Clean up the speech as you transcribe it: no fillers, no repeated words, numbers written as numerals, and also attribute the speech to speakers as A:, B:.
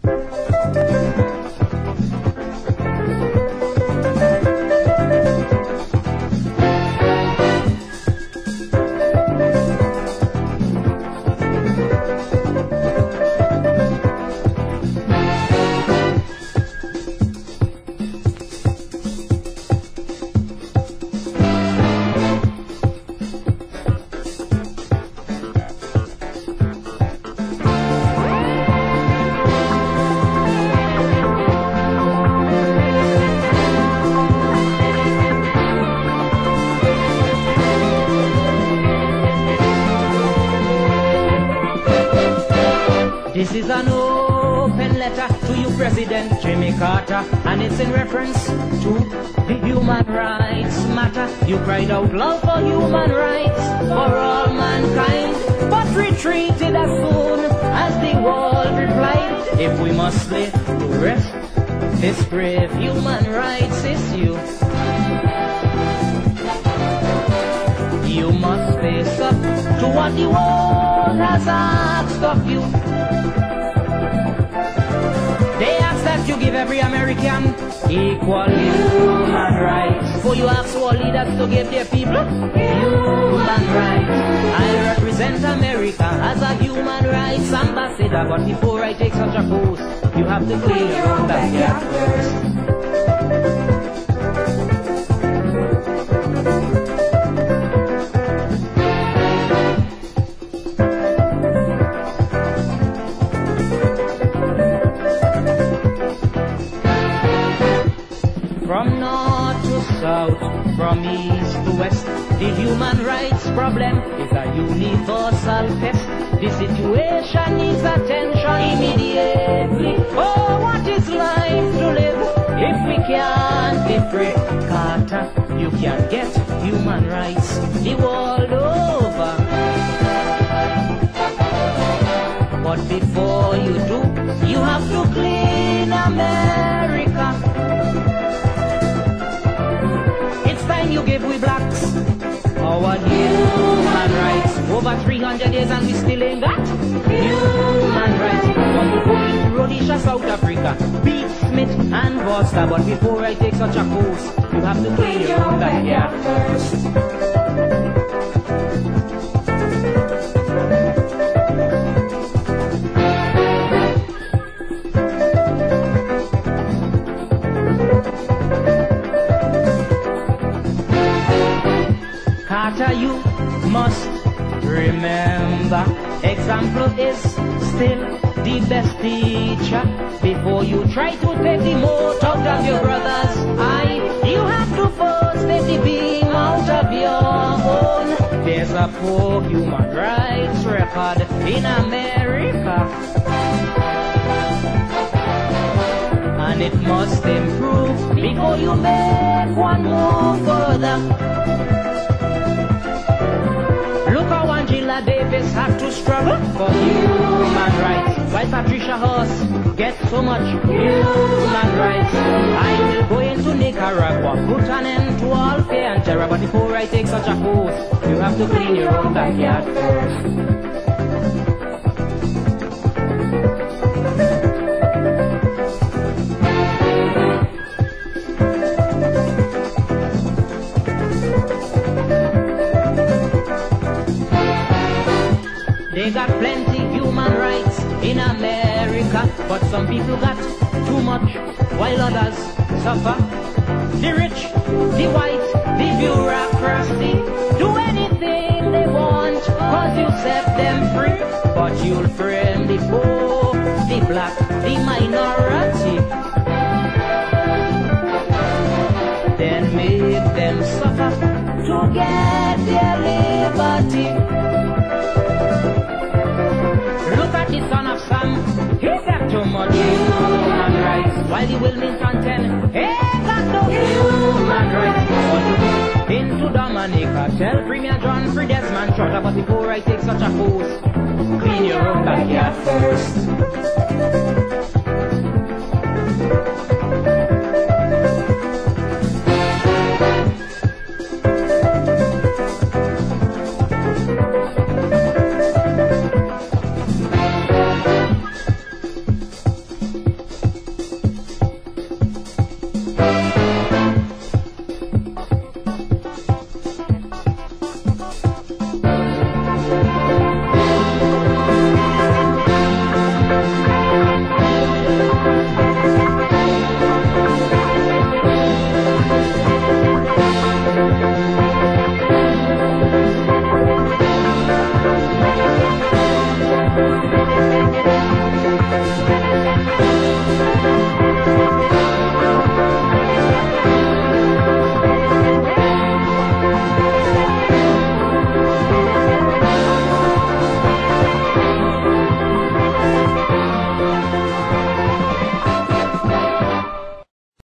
A: This is an open letter to you, President Jimmy Carter, and it's in reference to the human rights matter. You cried out loud for human rights for all mankind, but retreated as soon as the world replied. If we must lay to rest this brave human rights issue, you must face up to what the world has asked of you. They ask that you give every American equal human rights. For you ask all leaders to give their people human rights. I represent America as a human rights ambassador, but before I take such a post, you have to clean your own backyard first. From north to south, from east to west, the human rights problem is a universal pest. The situation needs attention immediately. Oh, what is life to live if we can't be free? Carter, you can get human rights the world over. But before you do, you have to clean America. You give we blacks our human rights. Over 300 years and we still ain't got human rights. Want to go into Rhodesia, South Africa, beat Smith and Foster. But before I take such a course, you have to clean your own backyard first. Carter, you must remember, example is still the best teacher. Before you try to take the mote out of your brother's eye, you have to first take the beam out of your own. There's a poor human rights record in America, and it must improve before you make one move further. Look how Angela Davis had to struggle for human rights, while Patricia Hearst gets so much human rights. I will go into Nicaragua, put an end to all fear and terror, but before I take such a course, you have to clean your own backyard first. They got plenty human rights in America, but some people got too much, while others suffer. The rich, the white, the bureaucracy do anything they want, cause you set them free. But you'll frame the poor, the black, the minority, then make them suffer to get their liberty. Look at the son of Sam, he got too much human rights, while the Wilmington 10, he got no human rights. Into Dominica, tell Premier John Free Desmond Trotter, but before I take such a course, clean your own backyard first.